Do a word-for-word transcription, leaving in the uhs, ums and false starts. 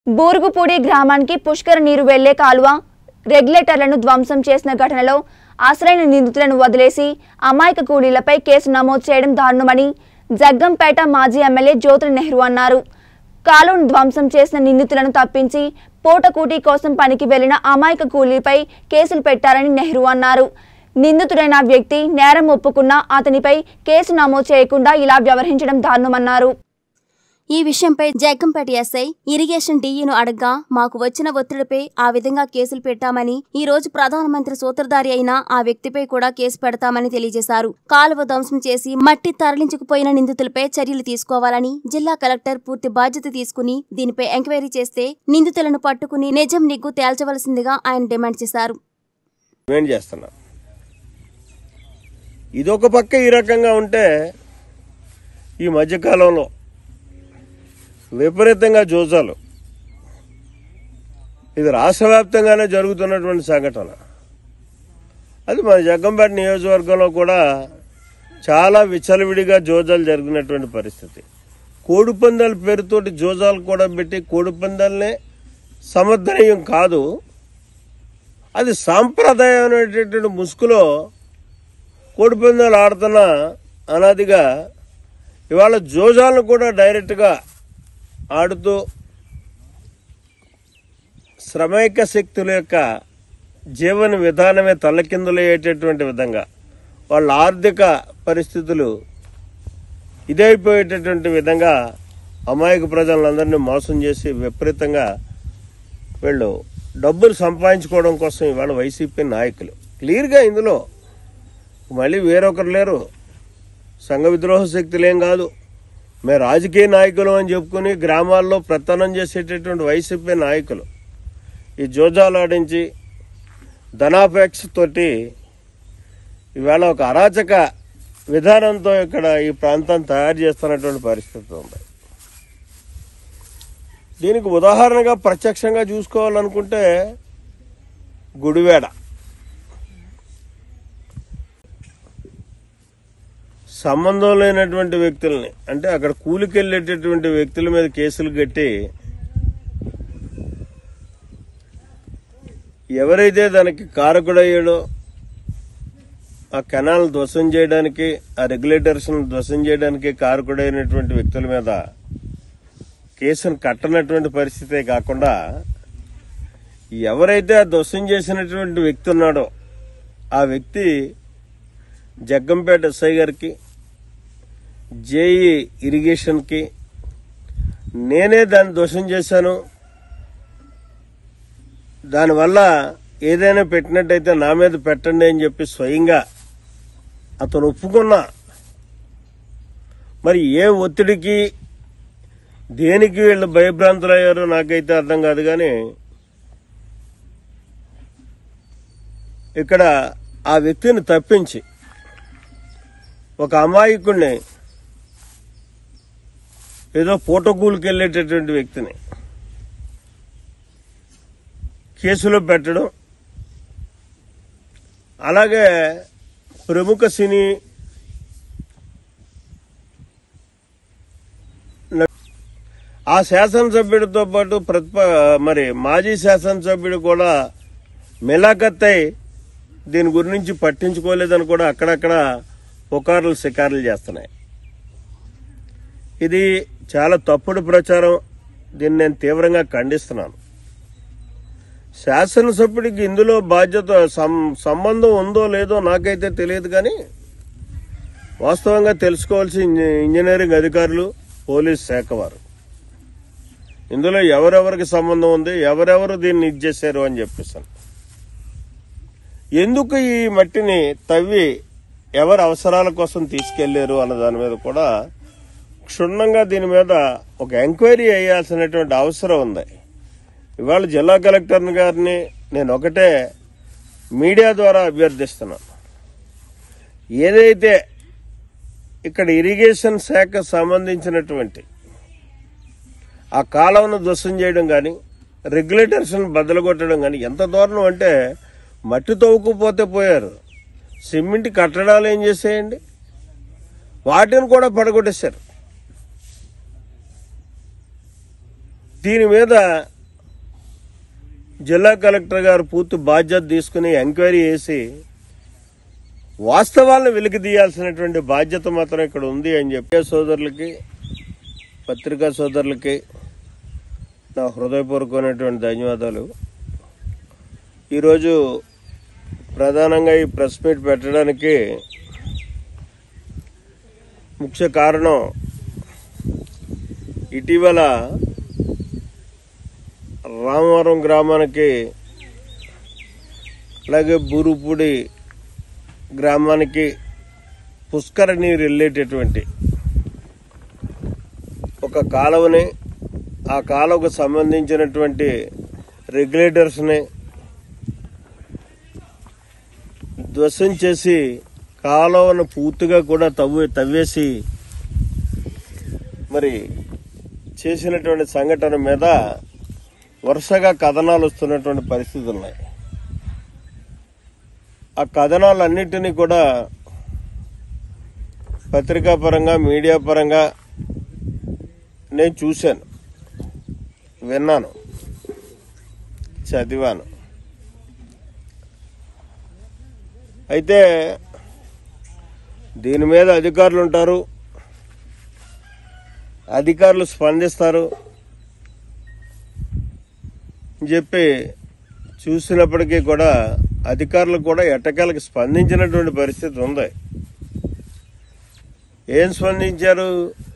బూరుగుపూడి గ్రామానికి పుష్కర నీరు వెళ్లే కాలువ రెగ్యులేటర్లను ధ్వంసం చేసిన ఘటనలో అసలైన నిందితులను వదిలేసి అమాయక కూలీలపై కేసు నమోదు చేయడం దారుణమని జగ్గంపేట మాజీ ఎమ్మెల్యే జ్యోతుల నెహ్రూ అన్నారు. కాలువను ధ్వంసం చేసిన నిందితులను తప్పించి పోటకూటి కోసం పనికి వెళ్లిన అమాయక కూలీపై కేసులు పెట్టారని నెహ్రూ అన్నారు. నిందితుడైన వ్యక్తి నేరం ఒప్పుకున్నా అతనిపై కేసు నమోదు చేయకుండా ఇలా వ్యవహరించడం దారుణమన్నారు. ఈ విషయంపై జగ్గంపేట ఎస్ఐ ఇరిగేషన్ డీఈను అడగ్గా మాకు వచ్చిన ఒత్తిడిపై ఆ విధంగా కేసులు పెట్టామని, ఈ రోజు ప్రధానమంత్రి సూత్రధారి అయిన ఆ వ్యక్తిపై కూడా కేసు పెడతామని తెలియజేశారు. కాలువ ధ్వంసం చేసి మట్టి తరలించుకుపోయిన నిందితులపై చర్యలు తీసుకోవాలని జిల్లా కలెక్టర్ పూర్తి బాధ్యత తీసుకుని దీనిపై ఎంక్వైరీ చేస్తే నిందితులను పట్టుకుని నిజం నిగ్గు తేల్చవలసిందిగా ఆయన డిమాండ్ చేశారు. ఇదొక పక్క ఈ రకంగా ఉంటే ఈ మధ్యకాలంలో విపరీతంగా జోజాలు ఇది రాష్ట్ర వ్యాప్తంగానే జరుగుతున్నటువంటి సంఘటన. అది మన జగ్గంపేట నియోజకవర్గంలో కూడా చాలా విచ్చలవిడిగా జోజాలు జరిగినటువంటి పరిస్థితి. కోడిపందాల పేరుతోటి జోజాలు కూడా పెట్టి కోడిపందాలనే సమర్థనీయం కాదు, అది సాంప్రదాయం అనేటటువంటి ముసుగులో కోడిపందాలు ఆడుతున్న అనాదిగా ఇవాళ జోజాలను కూడా డైరెక్ట్గా ఆడుతూ శ్రమైక శక్తుల యొక్క జీవన విధానమే తల్లకిందులయ్యేటటువంటి విధంగా వాళ్ళ ఆర్థిక పరిస్థితులు ఇదైపోయేటటువంటి విధంగా అమాయక ప్రజలందరినీ మోసం చేసి విపరీతంగా వీళ్ళు డబ్బులు సంపాదించుకోవడం కోసం ఇవాళ వైసీపీ నాయకులు క్లియర్గా ఇందులో మళ్ళీ వేరొకరు లేరు, సంఘ విద్రోహ శక్తులేం కాదు, మేము రాజకీయ నాయకులు అని చెప్పుకుని గ్రామాల్లో ప్రతనం చేసేటటువంటి వైసీపీ నాయకులు ఈ జోజాలు ఆడించి ధనాపేక్షతోటి ఇవాళ ఒక అరాచక విధానంతో ఇక్కడ ఈ ప్రాంతాన్ని తయారు చేస్తున్నటువంటి పరిస్థితి ఉంది. దీనికి ఉదాహరణగా ప్రత్యక్షంగా చూసుకోవాలనుకుంటే గుడివేడ సంబంధం లేనటువంటి వ్యక్తుల్ని, అంటే అక్కడ కూలికెళ్ళేటటువంటి వ్యక్తుల మీద కేసులు కట్టి ఎవరైతే దానికి కారకుడయ్యాడో ఆ కెనాల్ ధ్వంసం చేయడానికి, ఆ రెగ్యులేటర్స్ ధ్వంసం చేయడానికి కారకుడైనటువంటి వ్యక్తుల మీద కేసును కట్టనటువంటి పరిస్థితే కాకుండా ఎవరైతే ఆ ధ్వంసం చేసినటువంటి వ్యక్తి ఉన్నాడో ఆ వ్యక్తి జగ్గంపేట ఎస్ఐ గారికి, జేఈ ఇరిగేషన్కి నేనే దాన్ని దోషం చేశాను, దానివల్ల ఏదైనా పెట్టినట్టయితే నా మీద పెట్టండి అని చెప్పి స్వయంగా అతను ఒప్పుకున్నా, మరి ఏ ఒత్తిడికి దేనికి వీళ్ళు భయభ్రాంతులు అయ్యారో నాకైతే అర్థం కాదు. కానీ ఇక్కడ ఆ వ్యక్తిని తప్పించి ఒక అమాయకుడిని, ఏదో పూటకూలికి వెళ్ళేటటువంటి వ్యక్తిని కేసులో పెట్టడం, అలాగే ప్రముఖ సినీ ఆ శాసనసభ్యుడితో పాటు ప్రతిప మరి మాజీ శాసనసభ్యుడు కూడా మిలాఖత్తై దీని గురించి పట్టించుకోలేదని కూడా అక్కడక్కడ పుకార్లు షికారులు చేస్తున్నాయి. ఇది చాలా తప్పుడు ప్రచారం, దీన్ని నేను తీవ్రంగా ఖండిస్తున్నాను. శాసనసభ్యుడికి ఇందులో బాధ్యత సంబంధం ఉందో లేదో నాకైతే తెలియదు, కానీ వాస్తవంగా తెలుసుకోవాల్సి ఇంజనీరింగ్ అధికారులు, పోలీస్ శాఖ వారు ఇందులో ఎవరెవరికి సంబంధం ఉంది, ఎవరెవరు దీన్ని ఇది చేశారు అని చెప్పేసాను. ఎందుకు ఈ మట్టిని తవ్వి ఎవరి అవసరాల కోసం తీసుకెళ్లారు అన్న దాని మీద కూడా క్షుణ్ణంగా దీని మీద ఒక ఎంక్వైరీ చేయాల్సినటువంటి అవసరం ఉంది. ఇవాళ జిల్లా కలెక్టర్ గారిని నేను ఒకటే మీడియా ద్వారా అభ్యర్థిస్తున్నాను, ఏదైతే ఇక్కడ ఇరిగేషన్ శాఖ సంబంధించినటువంటి ఆ కాలువను ధ్వంసం చేయడం కానీ, రెగ్యులేటర్స్ను బద్దలు కొట్టడం కానీ ఎంత దారుణం అంటే, మట్టి తవ్వుకుపోతే పోయారు, సిమెంట్ కట్టడాలు ఏం చేసేయండి, వాటిని కూడా పడగొట్టేశారు. దీని మీద జిల్లా కలెక్టర్ గారు పూర్తి బాధ్యత తీసుకుని ఎంక్వైరీ చేసి వాస్తవాలను వెలికి తీయాల్సినటువంటి బాధ్యత మాత్రం ఇక్కడ ఉంది అని చెప్పి సోదరులకి, పత్రికా సోదరులకి నా హృదయపూర్వకమైనటువంటి ధన్యవాదాలు. ఈరోజు ప్రధానంగా ఈ ప్రెస్ మీట్ పెట్టడానికి ముఖ్య కారణం ఇటీవల రామవరం గ్రామానికి అలాగే బూరుపూడి గ్రామానికి పుష్కర నీరు వెళ్ళేటటువంటి ఒక కాలువని, ఆ కాలువకు సంబంధించినటువంటి రెగ్యులేటర్స్ని ధ్వంసం చేసి కాలువను పూర్తిగా కూడా తవ్వి తవ్వేసి మరి చేసినటువంటి సంఘటన మీద వరుసగా కథనాలు వస్తున్నటువంటి పరిస్థితులు ఉన్నాయి. ఆ కథనాలన్నింటినీ కూడా పత్రికా పరంగా, మీడియా పరంగా నేను చూశాను, విన్నాను, చదివాను. అయితే దీని మీద అధికారులు ఉంటారు, అధికారులు స్పందిస్తారు అని చెప్పి చూసినప్పటికీ కూడా అధికారులు కూడా ఎట్టకేలకు స్పందించినటువంటి పరిస్థితి ఉంది. ఏం స్పందించారు?